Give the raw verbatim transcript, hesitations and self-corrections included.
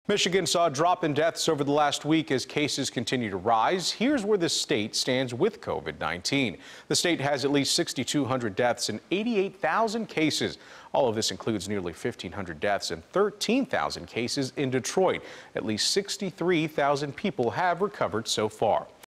Michigan saw a drop in deaths over the last week as cases continue to rise. Here's where the state stands with COVID nineteen. The state has at least six thousand two hundred deaths and eighty-eight thousand cases. All of this includes nearly fifteen hundred deaths and thirteen thousand cases in Detroit. At least sixty-three thousand people have recovered so far.